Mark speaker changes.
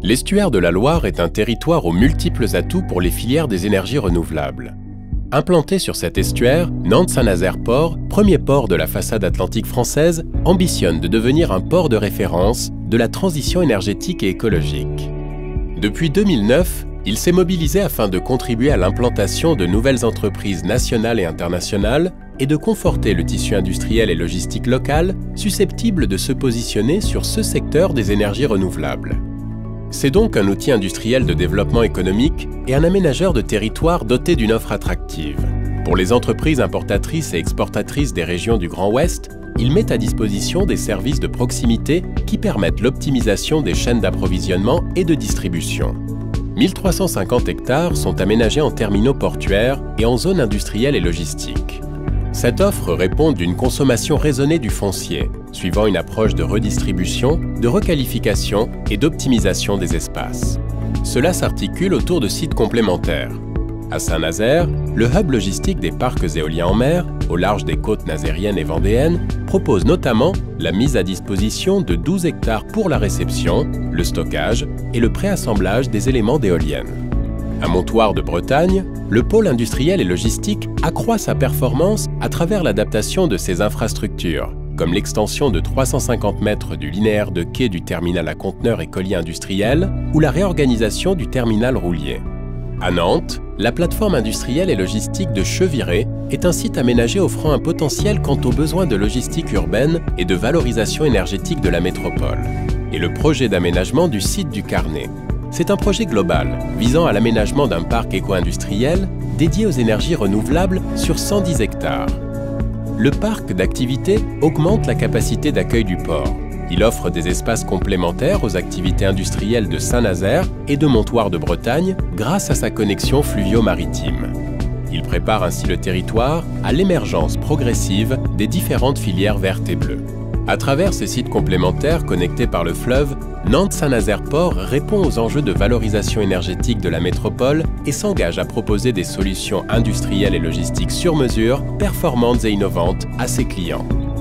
Speaker 1: L'estuaire de la Loire est un territoire aux multiples atouts pour les filières des énergies renouvelables. Implanté sur cet estuaire, Nantes-Saint-Nazaire-Port, premier port de la façade atlantique française, ambitionne de devenir un port de référence de la transition énergétique et écologique. Depuis 2009, il s'est mobilisé afin de contribuer à l'implantation de nouvelles entreprises nationales et internationales et de conforter le tissu industriel et logistique local susceptible de se positionner sur ce secteur des énergies renouvelables. C'est donc un outil industriel de développement économique et un aménageur de territoire doté d'une offre attractive. Pour les entreprises importatrices et exportatrices des régions du Grand Ouest, il met à disposition des services de proximité qui permettent l'optimisation des chaînes d'approvisionnement et de distribution. 1350 hectares sont aménagés en terminaux portuaires et en zones industrielles et logistiques. Cette offre répond d'une consommation raisonnée du foncier, suivant une approche de redistribution, de requalification et d'optimisation des espaces. Cela s'articule autour de sites complémentaires. À Saint-Nazaire, le hub logistique des parcs éoliens en mer, au large des côtes nazériennes et vendéennes, propose notamment la mise à disposition de 12 hectares pour la réception, le stockage et le préassemblage des éléments d'éoliennes. À Montoire de Bretagne, le pôle industriel et logistique accroît sa performance à travers l'adaptation de ses infrastructures, comme l'extension de 350 mètres du linéaire de quai du terminal à conteneurs et colis industriels ou la réorganisation du terminal roulier. À Nantes, la plateforme industrielle et logistique de Cheviré est un site aménagé offrant un potentiel quant aux besoins de logistique urbaine et de valorisation énergétique de la métropole. Et le projet d'aménagement du site du Carnet. C'est un projet global visant à l'aménagement d'un parc éco-industriel dédié aux énergies renouvelables sur 110 hectares. Le parc d'activités augmente la capacité d'accueil du port. Il offre des espaces complémentaires aux activités industrielles de Saint-Nazaire et de Montoire de Bretagne grâce à sa connexion fluvio-maritime. Il prépare ainsi le territoire à l'émergence progressive des différentes filières vertes et bleues. À travers ces sites complémentaires connectés par le fleuve, Nantes-Saint-Nazaire-Port répond aux enjeux de valorisation énergétique de la métropole et s'engage à proposer des solutions industrielles et logistiques sur mesure, performantes et innovantes à ses clients.